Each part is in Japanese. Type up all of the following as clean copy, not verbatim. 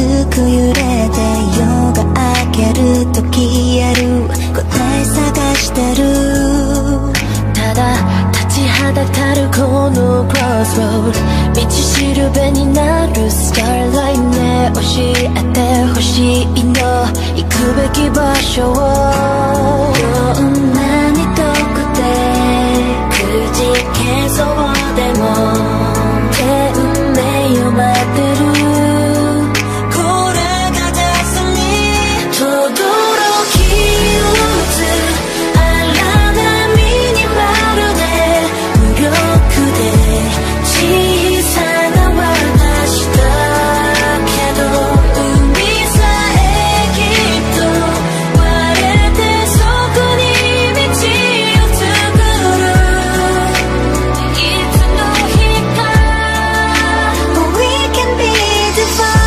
つく揺れて夜が明けると消える答え探してる。ただ立ちはだかるこのクロスロード、道しるべになるスターラインね。教えてほしいの行くべき場所を。どんなに遠くてくじけそうでも運命を待ってる。これがデスティニー。轟き打つ荒波にまるで無力で小さな私だけど、海さえきっと割れてそこに道を作る。いつの日か We can be divine。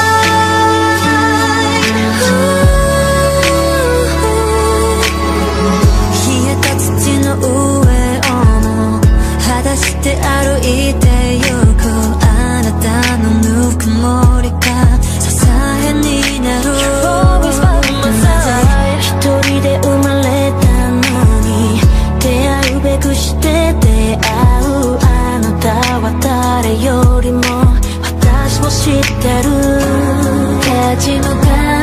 冷えた土の上を裸足で歩いてゆくあなたのぬくもりが支えになる。一人で生まれたのに出会うべくして出会うあなたは誰よりも私も知ってる。立ち向か